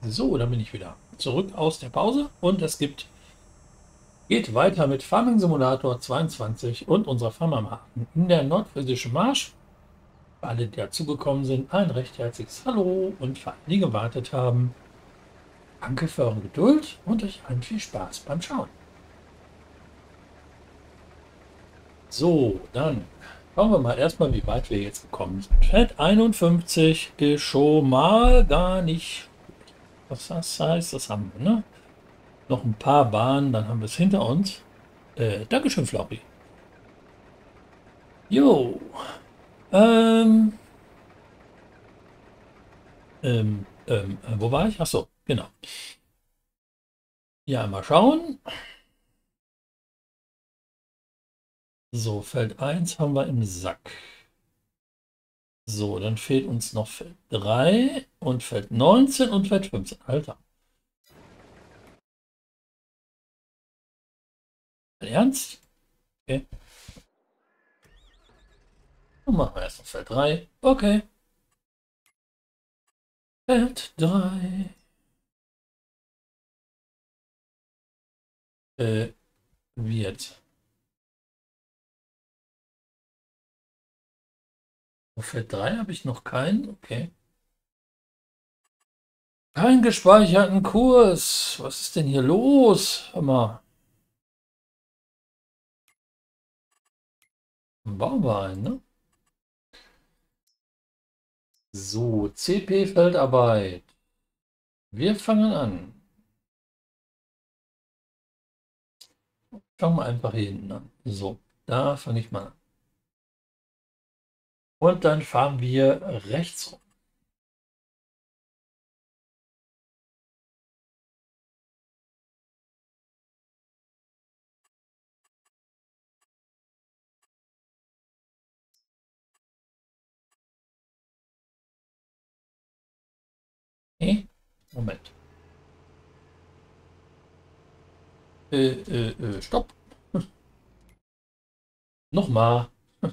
So, dann bin ich wieder zurück aus der Pause und geht weiter mit Farming Simulator 22 und unserer Farmermarken in der nordfriesischen Marsch. Für alle, die dazugekommen sind, ein recht herzliches Hallo und für alle, die gewartet haben, danke für eure Geduld und euch allen viel Spaß beim Schauen. So, dann schauen wir mal erstmal, wie weit wir jetzt gekommen sind. Feld 51 ist schon mal gar nicht. Was das heißt, das haben wir, ne? Noch ein paar Bahnen, dann haben wir es hinter uns. Dankeschön, Floppy. Jo. Ähm, wo war ich? Ach so, genau. Ja, mal schauen. So, Feld 1 haben wir im Sack. So, dann fehlt uns noch Feld 3 und Feld 19 und Feld 15. Alter. Ernst? Okay. Dann machen wir erst noch Feld 3. Okay. Feld 3. Wird. Auf Feld 3 habe ich noch keinen. Okay. Keinen gespeicherten Kurs. Was ist denn hier los? Hör mal. Bauen wir einen, ne? So, CP-Feldarbeit. Wir fangen an. Fangen wir einfach hier hinten an. So, da fange ich mal an. Und dann fahren wir rechts rum. Okay. Moment. Stopp. Nochmal.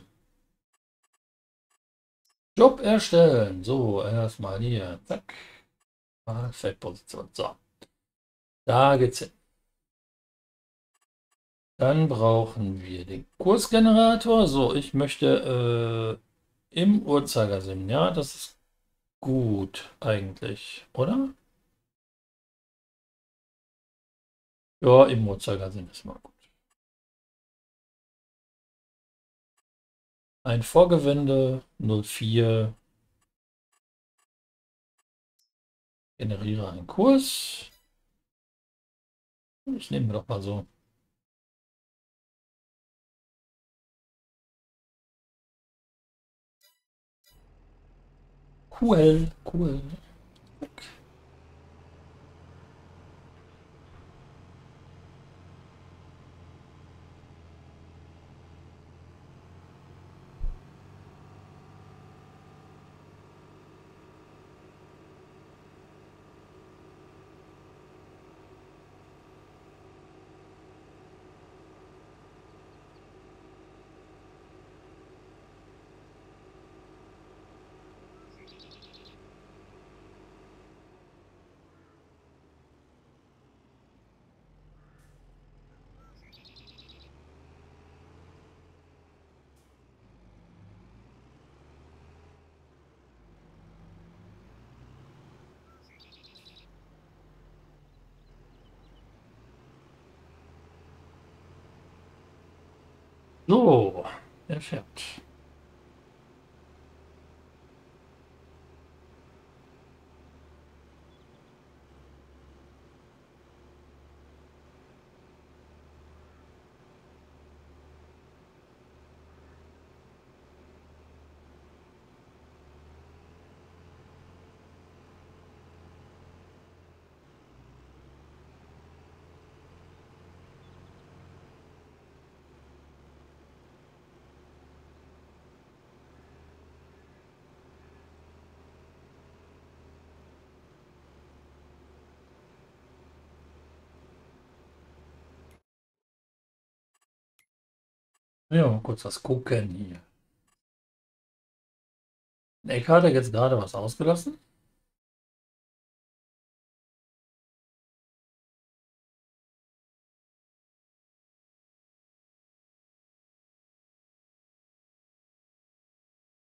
Job erstellen. So, erstmal hier. Zack. Feldposition. So, da geht's hin. Dann brauchen wir den Kursgenerator. So, ich möchte im Uhrzeigersinn. Ja, das ist gut eigentlich, oder? Ja, im Uhrzeigersinn ist mal gut. Ein Vorgewende 04. Generiere einen Kurs. Das nehmen wir doch mal so. Cool, cool. So, er fährt. Ja, mal kurz was gucken hier. Eck hat er jetzt gerade was ausgelassen?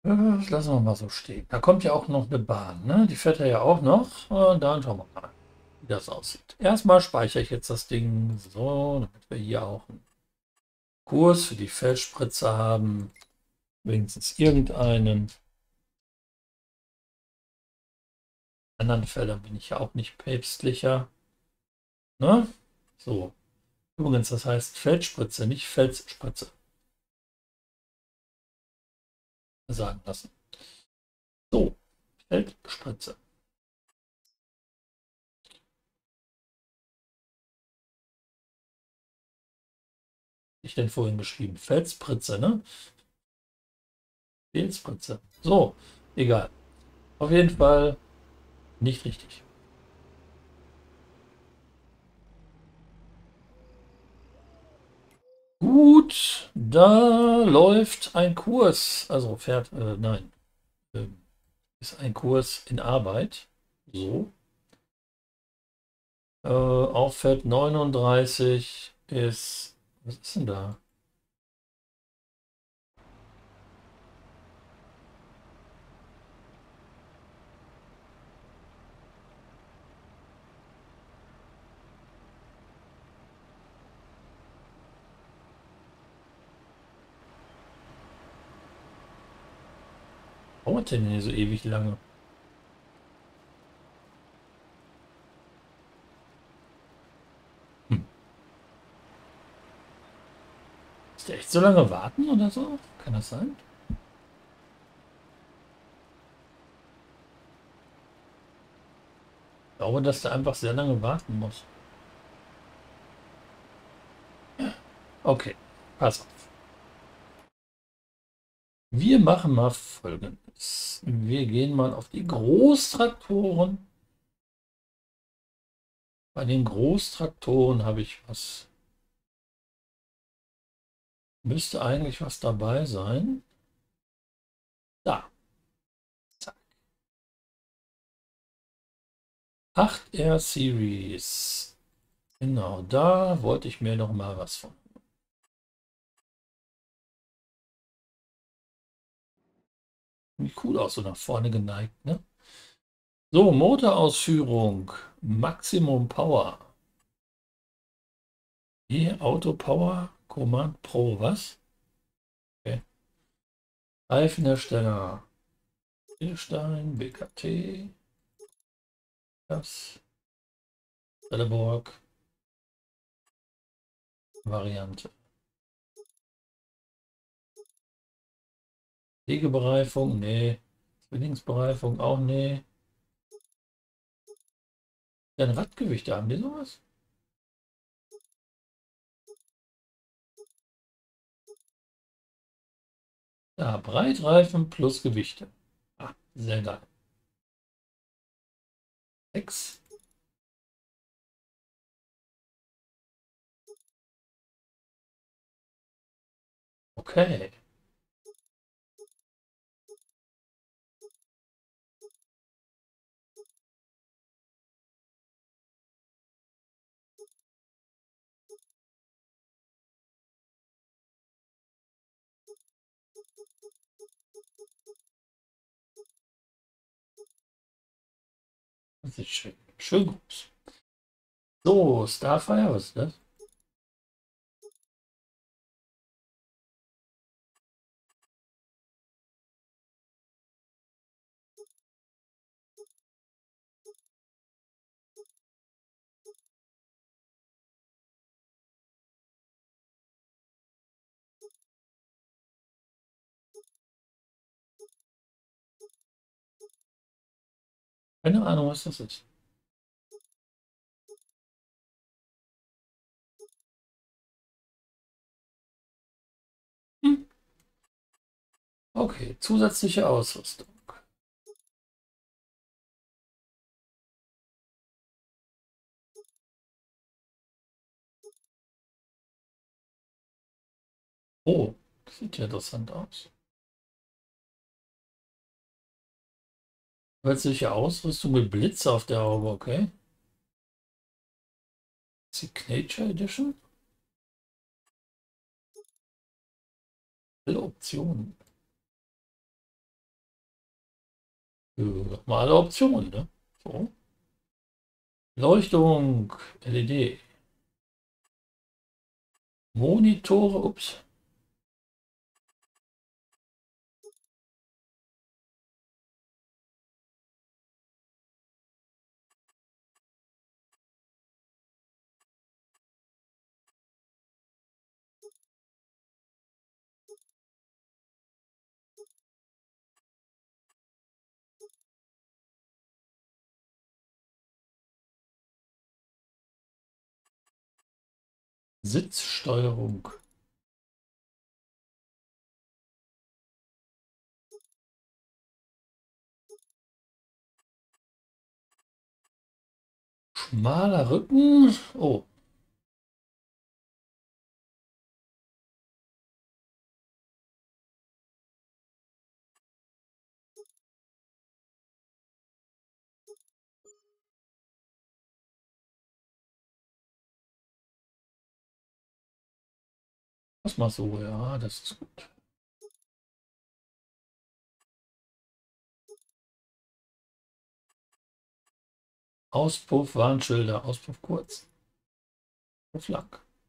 Das lassen wir mal so stehen. Da kommt ja auch noch eine Bahn, ne? Die fährt er ja auch noch. Und dann schauen wir mal, wie das aussieht. Erstmal speichere ich jetzt das Ding so, damit wir hier auch einen Kurs für die Feldspritze haben. Wenigstens irgendeinen. In anderen Feldern bin ich ja auch nicht päpstlicher. Ne? So. Übrigens, das heißt Feldspritze, nicht Felsspritze. Sagen lassen. So, Feldspritze. Ich denn vorhin geschrieben? Felsspritze, ne? Felsspritze. So, egal. Auf jeden Fall nicht richtig. Gut, da läuft ein Kurs. Also fährt, nein, äh, ist ein Kurs in Arbeit. So. Auf Feld 39 ist, was ist denn da? Dauert denn hier so ewig lange? Hm. Ist der echt so lange warten oder so? Kann das sein? Ich glaube, dass der einfach sehr lange warten muss. Okay, pass auf. Wir machen mal Folgendes. Wir gehen mal auf die Großtraktoren. Bei den Großtraktoren habe ich was. Müsste eigentlich was dabei sein. Da. Zack. 8R Series. Genau, da wollte ich mir noch mal was von. Sieht cool aus, so nach vorne geneigt, ne? So, Motorausführung. Maximum Power. Hier, Auto Power, Command Pro, was? Okay. Reifenhersteller. Bilstein, BKT, das, Trelleborg, Variante. Legebereifung, nee. Zwillingsbereifung, auch nee. Ja, ein Radgewicht, haben die sowas? Ja, Breitreifen plus Gewichte. Ah, sehr geil. 6. Okay. Das ist schön. Schön groß. So, Starfire, was ist das? Keine Ahnung, was das ist. Hm. Okay, zusätzliche Ausrüstung. Oh, das sieht ja interessant aus. Zusätzliche Ausrüstung mit Blitz auf der Haube, okay. Signature Edition? Alle Optionen. Normale Optionen, ne? So. Leuchtung, LED. Monitore, ups. Sitzsteuerung. Schmaler Rücken. Oh, das mal so, ja, das ist gut. Auspuff, Warnschilder, Auspuff kurz. Auspuff lang.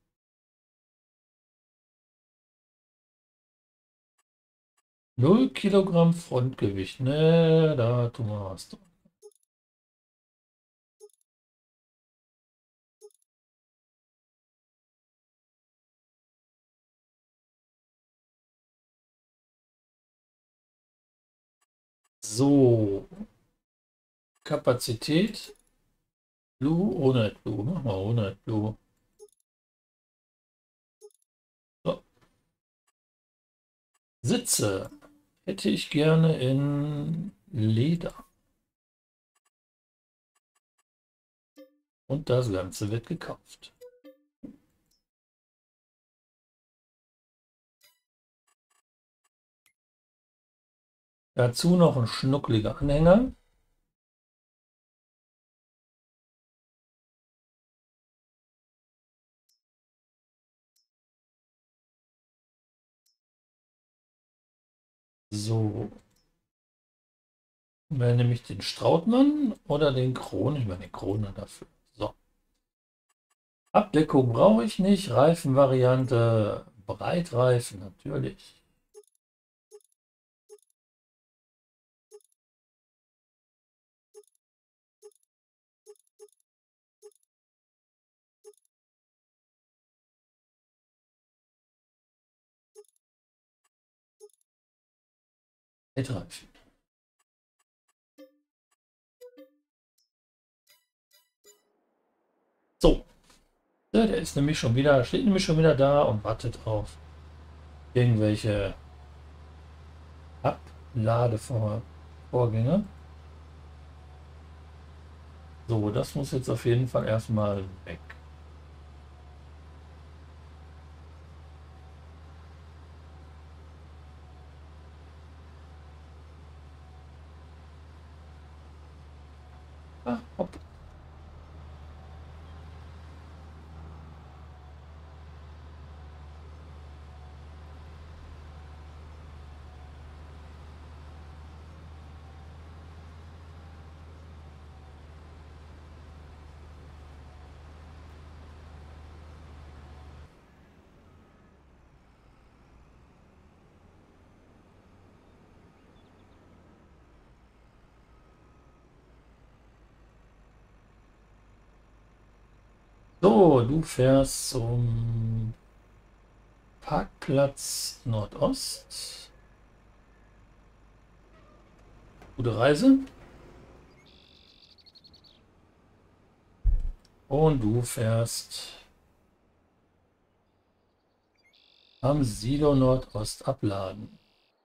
0 Kilogramm Frontgewicht. Ne, da tun wir was dran. So, Kapazität. Blue, ohne Blue. Mach mal ohne Blue. So. Sitze hätte ich gerne in Leder. Und das Ganze wird gekauft. Dazu noch ein schnuckliger Anhänger. So, wähle nämlich den Strautmann oder den Kron. Ich meine den Kroner dafür. So. Abdeckung brauche ich nicht. Reifenvariante, Breitreifen natürlich. Breitreifen. So, der ist nämlich schon wieder, steht nämlich schon wieder da und wartet auf irgendwelche Abladevorgänge. So, das muss jetzt auf jeden Fall erstmal weg. Ah, hopp. So, du fährst zum Parkplatz Nordost. Gute Reise. Und du fährst am Silo Nordost abladen.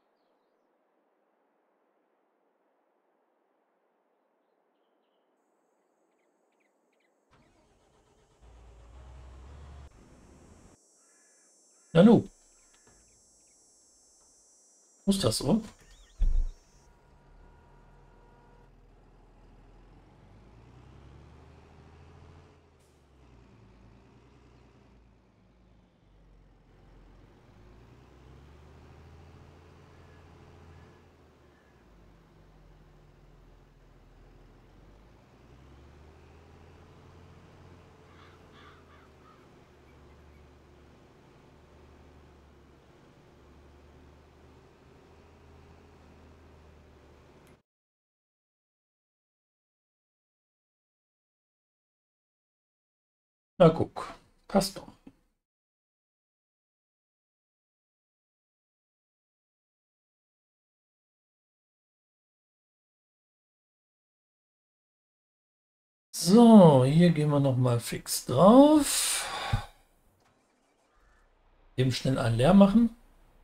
Nanu, muss das so? Na guck, passt doch. So, hier gehen wir noch mal fix drauf. Eben schnell einen leer machen.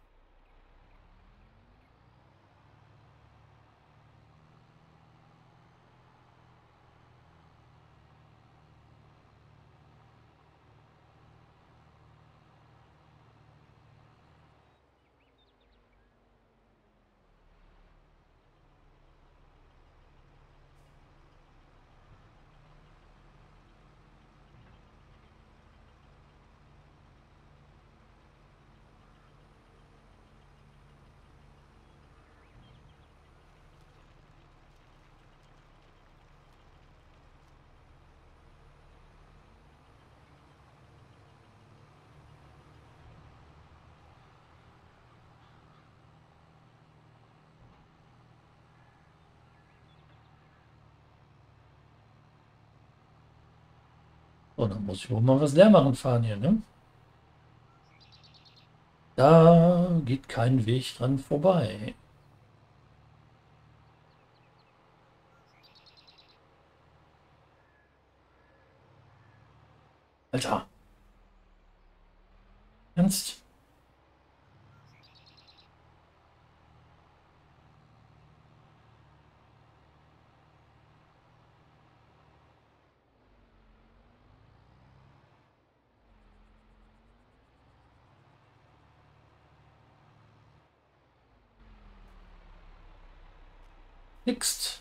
So, dann muss ich wohl mal was leer machen fahren hier, ne? Da geht kein Weg dran vorbei. Alter. Ernst? Nix.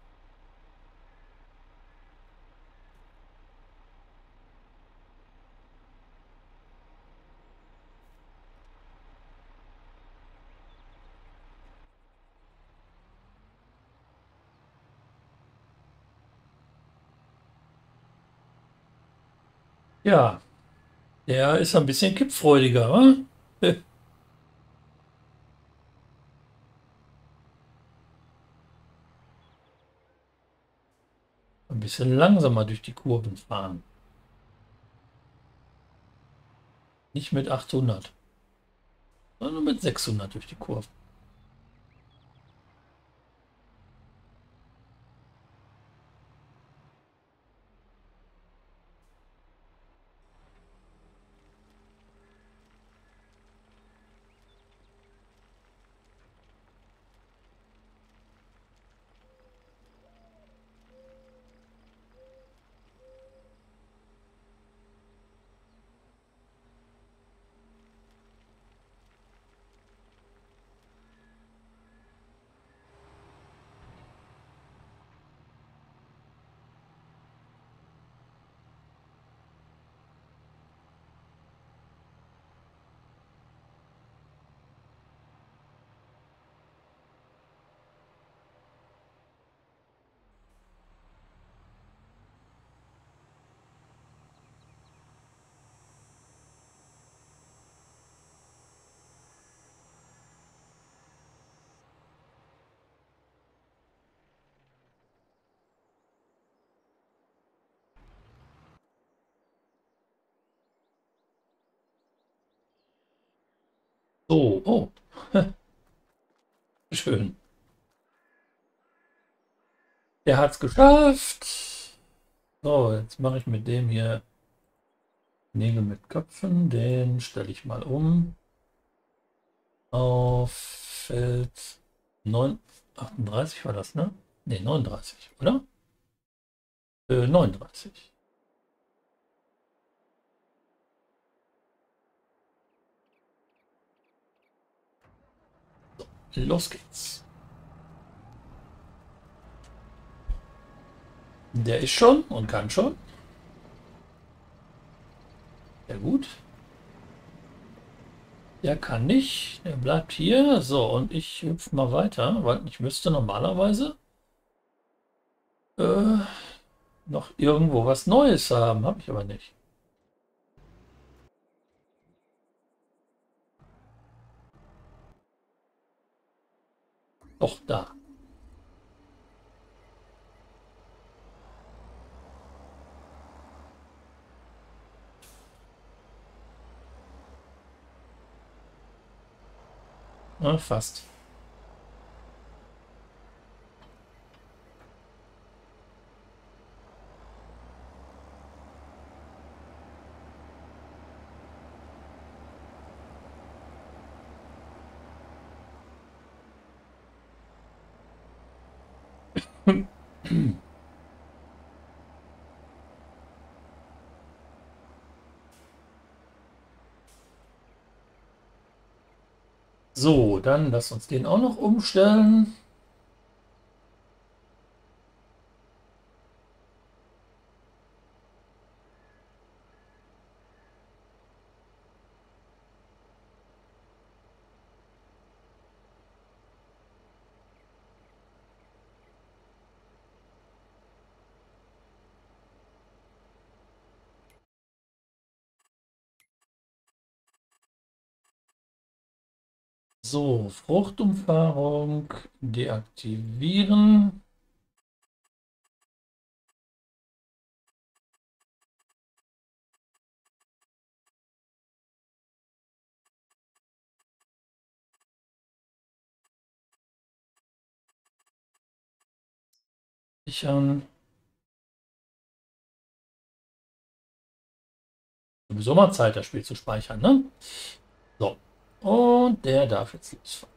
Ja, der ist ein bisschen kippfreudiger, wa? Ein bisschen langsamer durch die Kurven fahren. Nicht mit 800, sondern mit 600 durch die Kurven. So, oh, schön. Der hat's geschafft. So, jetzt mache ich mit dem hier Nägel mit Köpfen. Den stelle ich mal um auf Feld 9, 38 war das, ne? Ne, 39, oder? 39. Los geht's. Der ist schon und kann schon. Sehr gut. Der kann nicht. Der bleibt hier. So, und ich hüpfe mal weiter, weil ich müsste normalerweise äh, noch irgendwo was Neues haben. Habe ich aber nicht. Doch, da. Ja, fast. So, dann lass uns den auch noch umstellen. So, Fruchtumfahrung deaktivieren. Sichern. Sowieso mal Zeit, das Spiel zu speichern, ne? So. Und der darf jetzt losfahren.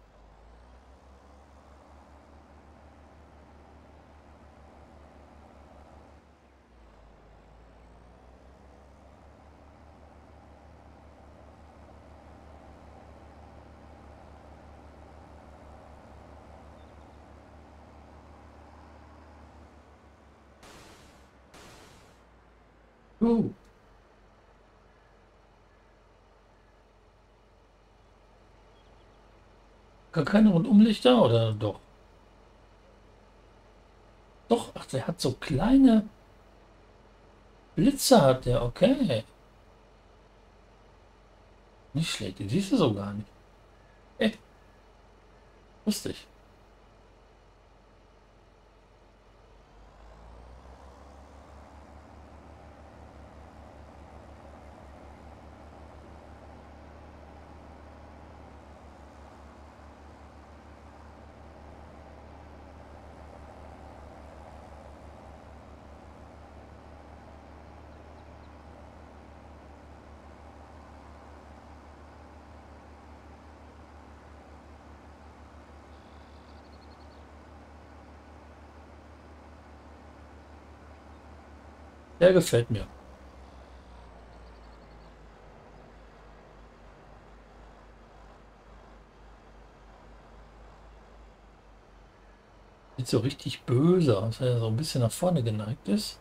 Uh. Gar keine Rundumlichter oder doch? Doch, ach, der hat so kleine Blitze, hat der, okay. Nicht schlecht, die siehst du so gar nicht. Lustig. Der gefällt mir. Sieht so richtig böse aus, weil er so ein bisschen nach vorne geneigt ist.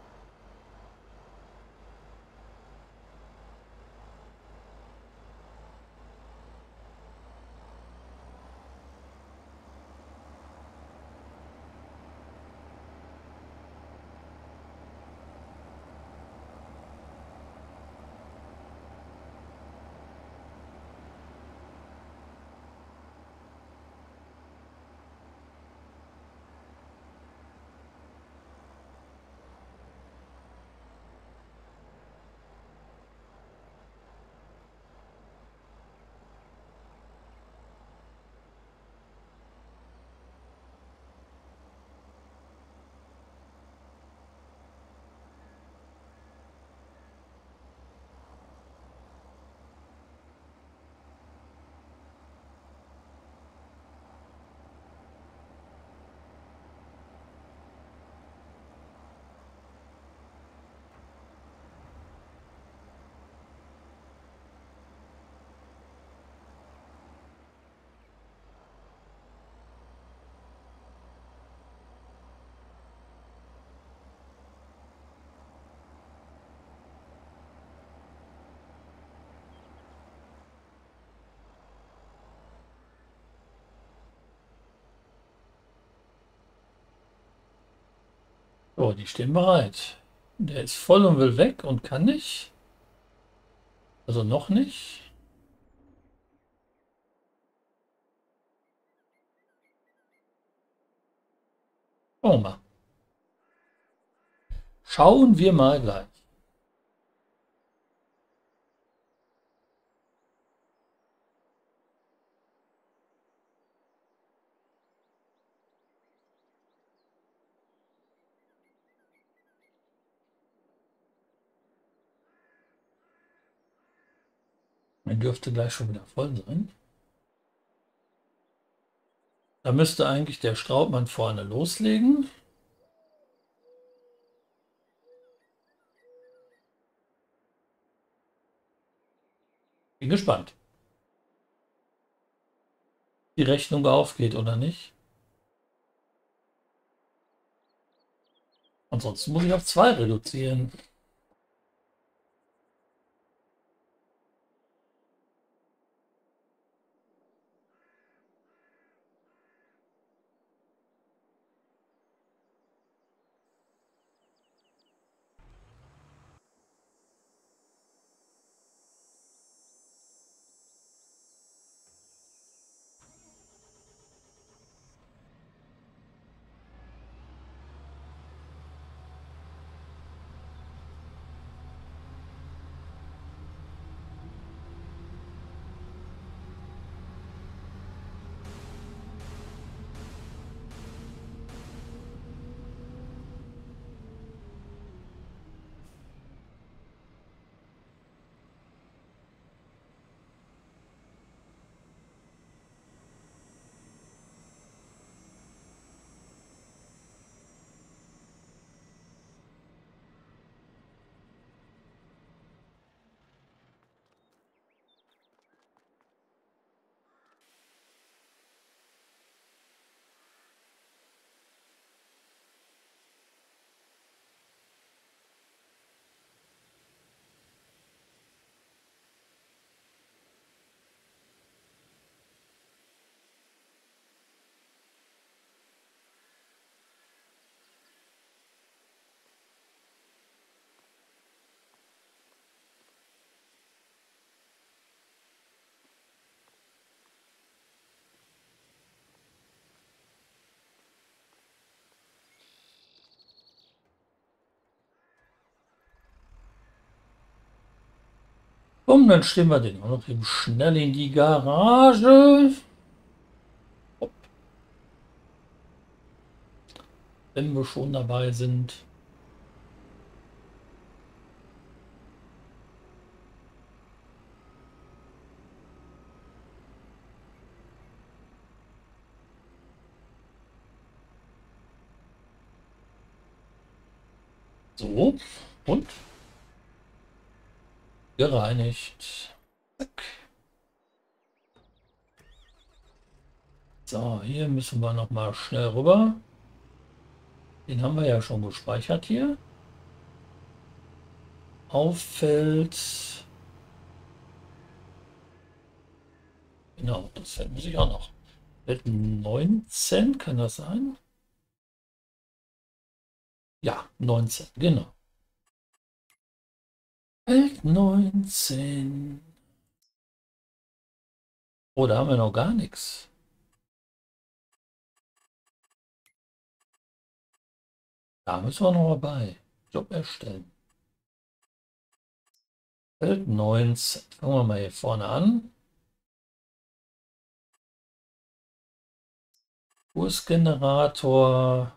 So, die stehen bereit. Der ist voll und will weg und kann nicht. Also noch nicht. Schauen wir mal. Schauen wir mal gleich. Er dürfte gleich schon wieder voll sein. Da müsste eigentlich der Straubmann vorne loslegen. Bin gespannt, die Rechnung aufgeht oder nicht. Ansonsten muss ich auf 2 reduzieren. Komm, dann stellen wir den auch noch eben schnell in die Garage. Hopp. Wenn wir schon dabei sind. So, und gereinigt. Zack. So, hier müssen wir noch mal schnell rüber. Den haben wir ja schon gespeichert hier. Auffällt. Genau, das Feld muss ich auch noch. Feld 19, kann das sein? Ja, 19, genau. Feld 19. Oh, da haben wir noch gar nichts. Da müssen wir noch mal bei. Job erstellen. Feld 19. Fangen wir mal hier vorne an. Kursgenerator.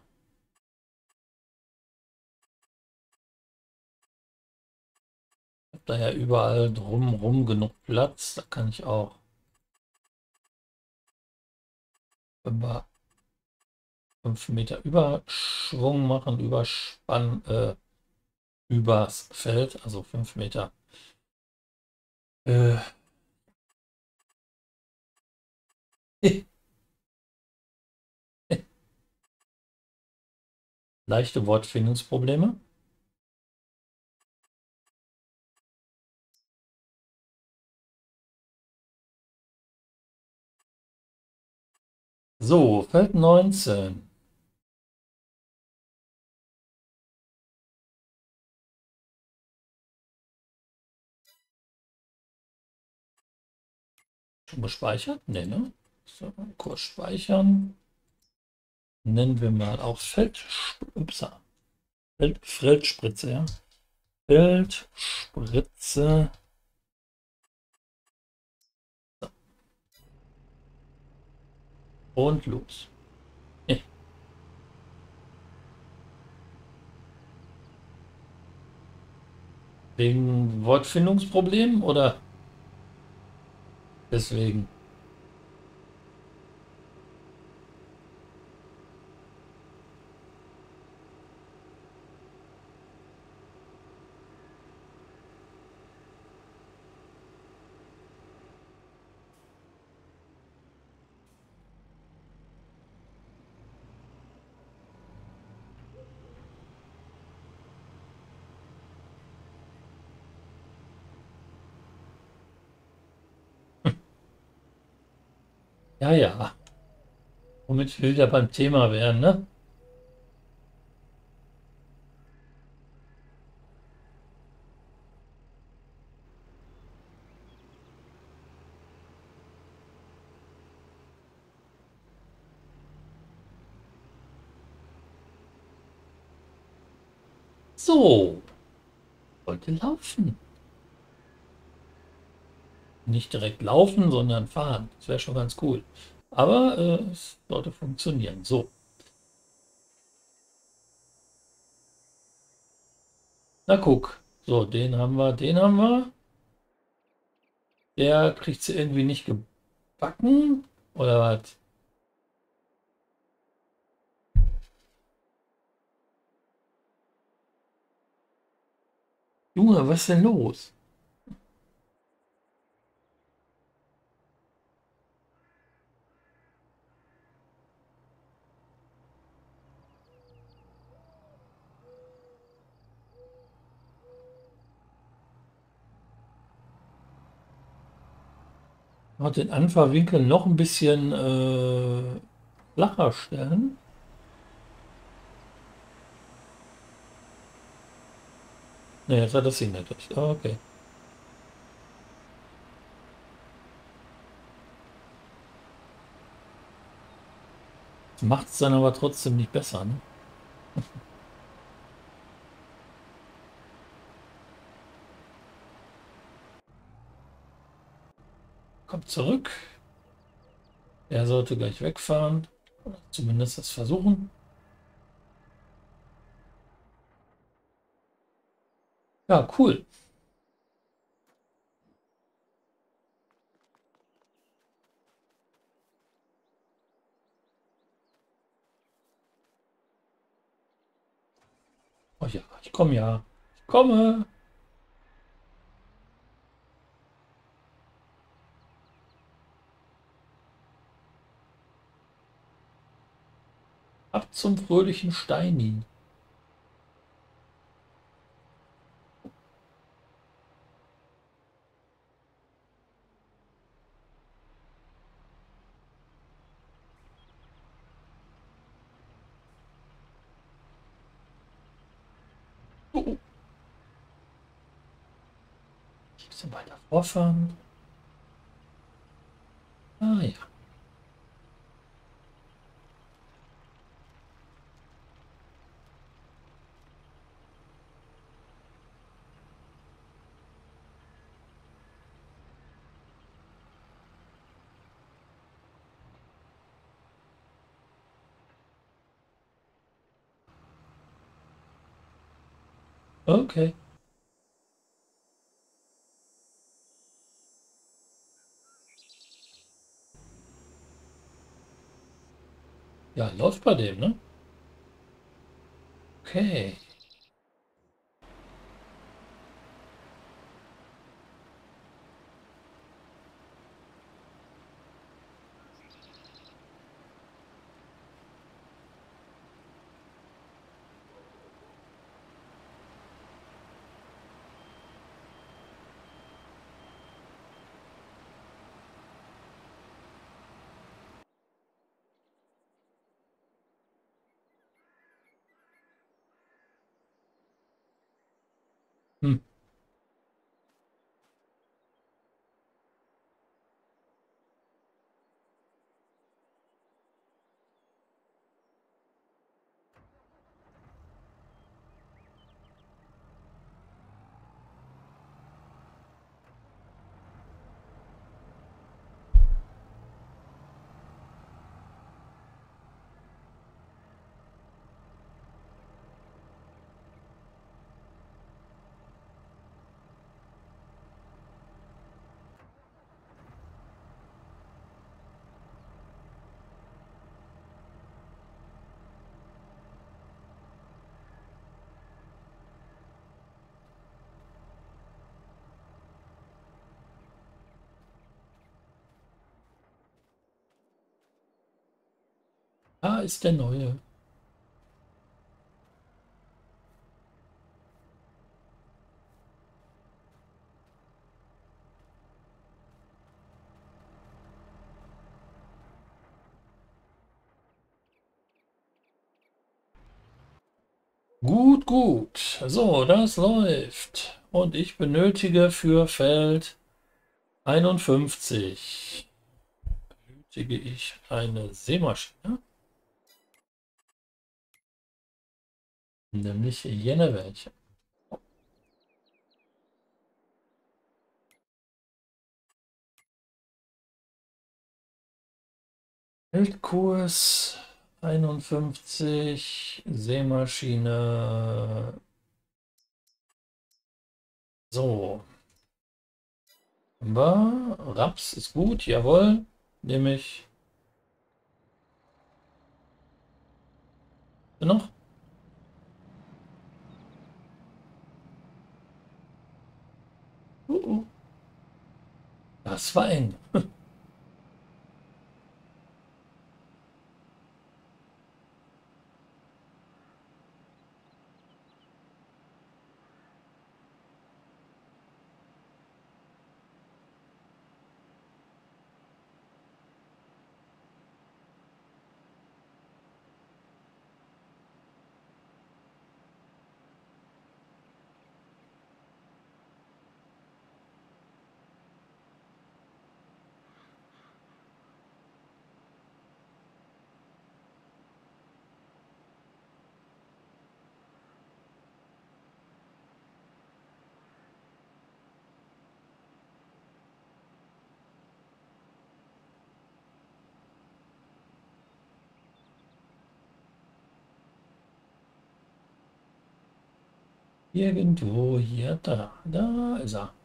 Ich habe da ja überall drumherum genug Platz. Da kann ich auch über 5 Meter Überschwung machen, Überspann, übers Feld, also 5 Meter. Äh, leichte Wortfindungsprobleme. So, Feld 19. Schon gespeichert? Ne, ne? So, kurz speichern. Nennen wir mal auch Feldspritze, ja. Feldspritze. Und los. Wegen Wortfindungsproblemen oder? Deswegen. Ja, ja. Womit wir wieder beim Thema wären, ne? So, wollte laufen. Nicht direkt laufen, sondern fahren. Das wäre schon ganz cool. Aber es sollte funktionieren. So, na guck. So, den haben wir, den haben wir. Der kriegt sie irgendwie nicht gebacken. Oder was? Junge, was ist denn los? Noch den Anfahrwinkel noch ein bisschen flacher stellen. Ne, jetzt hat das hingekriegt. Ah, okay. Macht es dann aber trotzdem nicht besser, ne? Kommt zurück. Er sollte gleich wegfahren. Oder zumindest das versuchen. Ja, cool. Oh ja, ich komme ja. Ich komme. Ab zum fröhlichen Steini. Oh, oh. Ein bisschen weiter vorfahren. Ah ja. Okay. Ja, läuft bei dem, ne? Okay. Da ist der neue. Gut, gut. So, das läuft. Und ich benötige für Feld 51 benötige ich eine Sämaschine, nämlich jene welche. Feldkurs 51, Sämaschine. So, haben wir. Raps ist gut, jawohl. Nehme ich. Noch? Uh. Das war eng. Irgendwo hier, da ist er.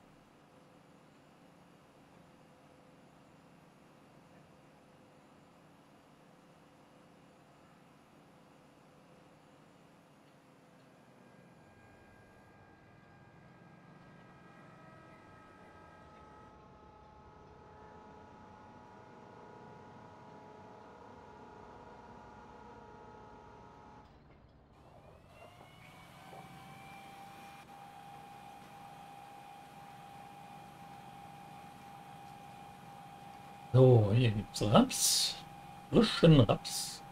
So, hier gibt es Raps. Frischen Raps.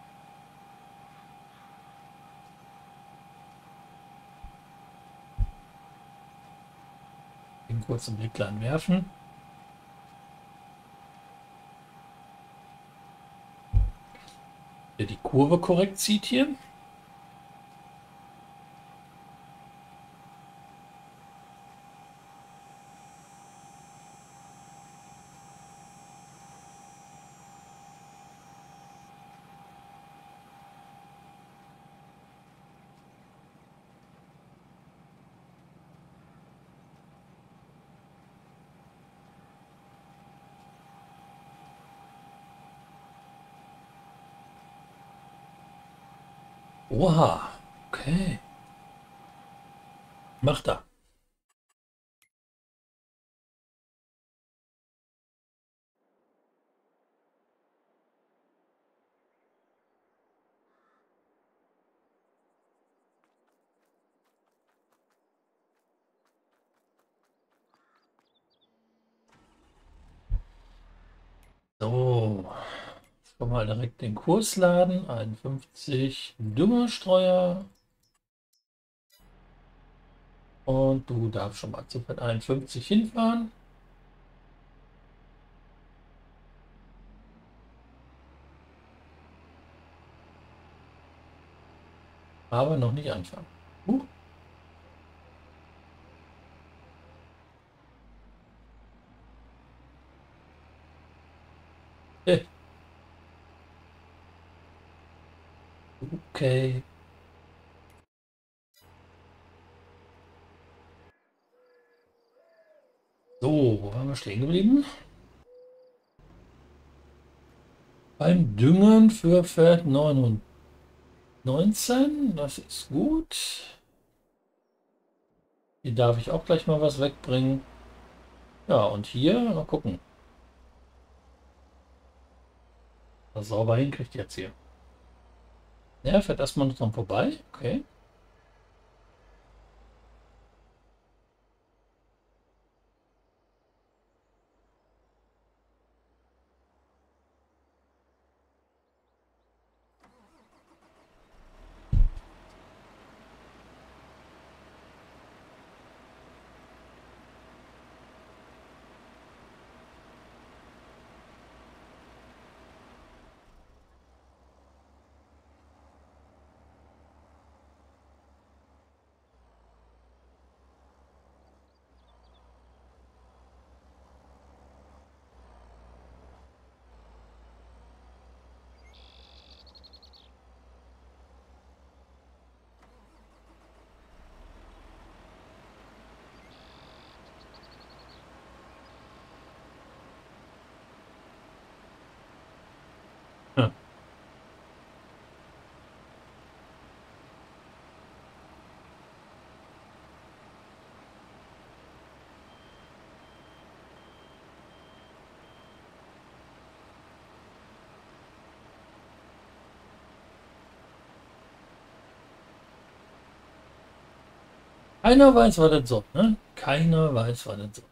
Den kurzen Blick werfen. Der die Kurve korrekt zieht hier. Oha, okay. Macht er. So, schon mal direkt den Kurs laden. 51 Düngerstreuer. Und du darfst schon mal zu Feld 51 hinfahren. Aber noch nicht anfangen. Äh, Okay. So, wo waren wir stehen geblieben? Beim Düngen für Feld 9 und 19. Das ist gut. Hier darf ich auch gleich mal was wegbringen. Ja, und hier, mal gucken. Das sauber hinkriegt jetzt hier. Der fährt erstmal noch dran vorbei. Okay. Ja. Keiner weiß, was das soll, ne? Keiner weiß, was das soll.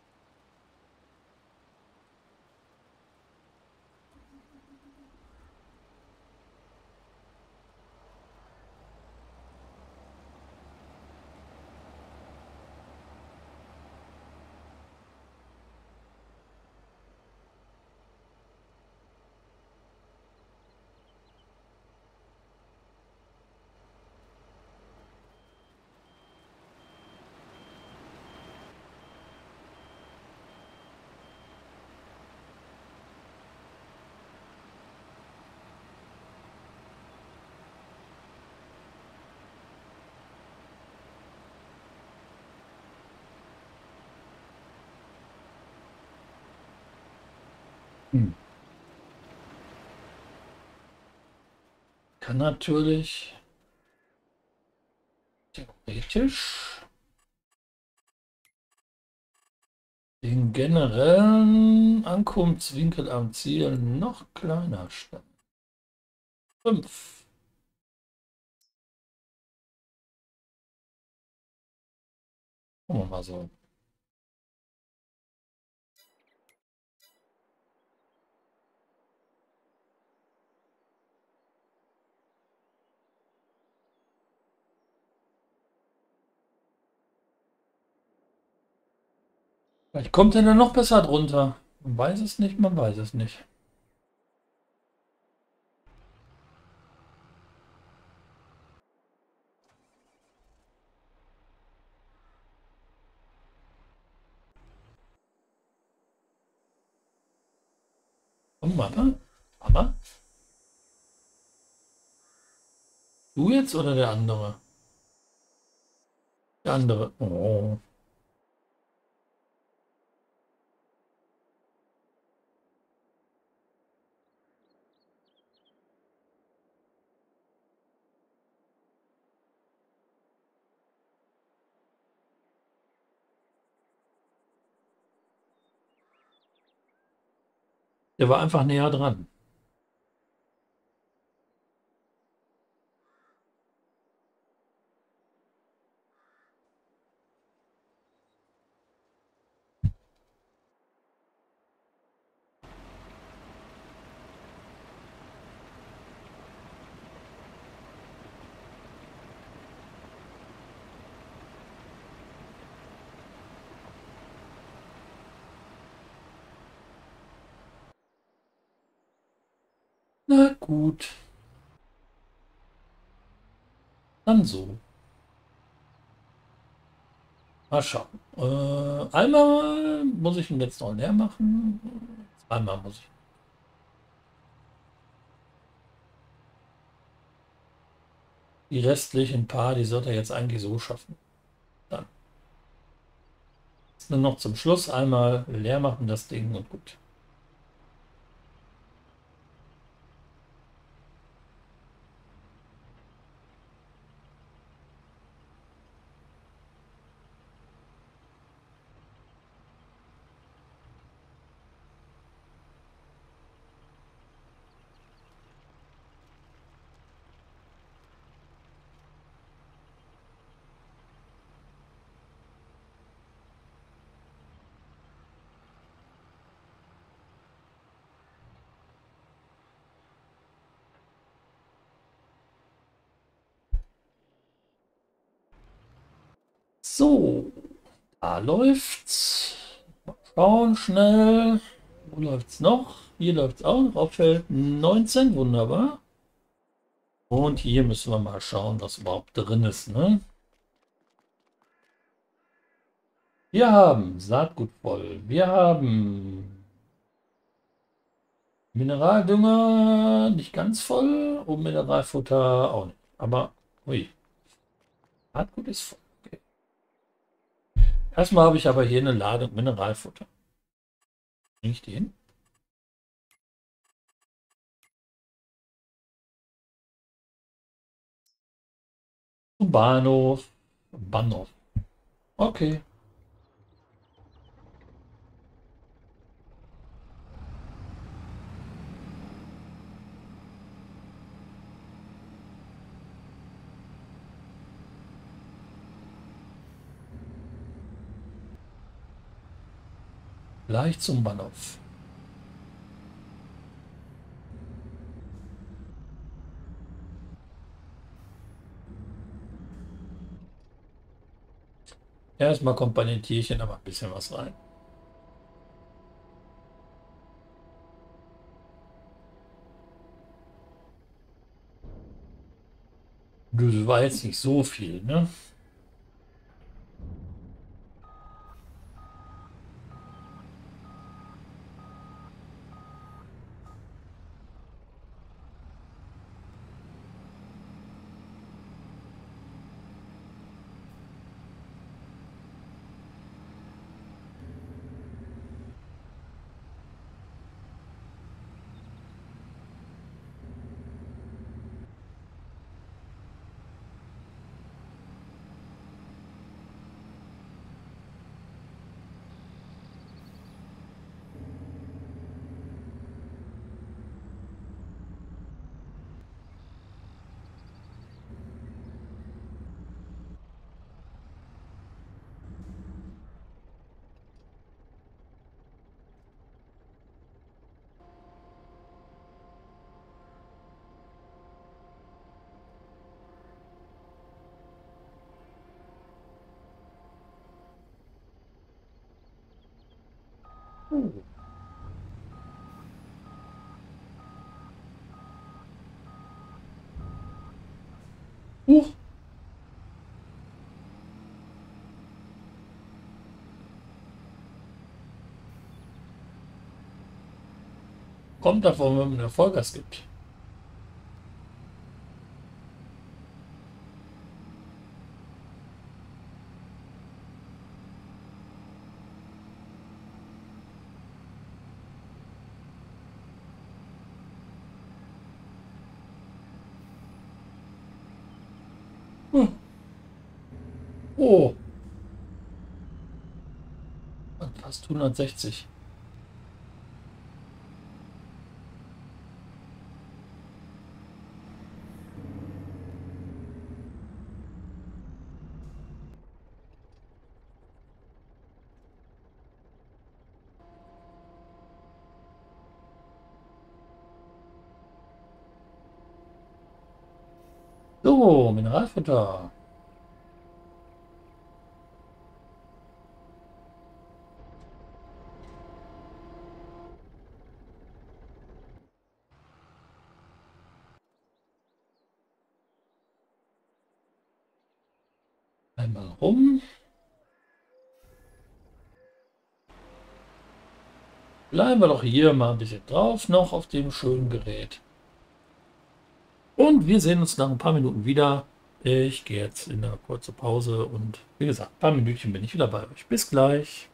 Hm. Kann natürlich theoretisch den generellen Ankunftswinkel am Ziel noch kleiner stellen. 5. Gucken wir mal so. Vielleicht kommt er dann noch besser drunter. Man weiß es nicht, man weiß es nicht. Komm, Mama. Mama? Du jetzt oder der andere? Der andere. Oh. Der war einfach näher dran. Na gut. Dann so. Mal schauen. Einmal muss ich ihn jetzt noch leer machen. Zweimal muss ich. Die restlichen paar, die sollte er jetzt eigentlich so schaffen. Dann nur noch zum Schluss einmal leer machen das Ding und gut. So, da läuft's. Mal schauen schnell. Wo läuft's noch? Hier läuft's auch noch auf Feld 19. Wunderbar. Und hier müssen wir mal schauen, was überhaupt drin ist, ne? Wir haben Saatgut voll. Wir haben Mineraldünger nicht ganz voll und Mineralfutter auch nicht. Aber, ui, Saatgut ist voll. Okay. Erstmal habe ich aber hier eine Ladung Mineralfutter. Bring ich die hin? Zum Bahnhof. Bahnhof. Okay. Gleich zum Bahnhof. Erstmal kommt bei den Tierchen aber ein bisschen was rein. Das war jetzt nicht so viel, ne? Huch, kommt davon, wenn man Vollgas gibt. Oh, fast 160. So, Mineralfutter. Einmal rum. Bleiben wir doch hier mal ein bisschen drauf, noch auf dem schönen Gerät. Und wir sehen uns nach ein paar Minuten wieder. Ich gehe jetzt in eine kurze Pause und wie gesagt, ein paar Minütchen bin ich wieder bei euch. Bis gleich.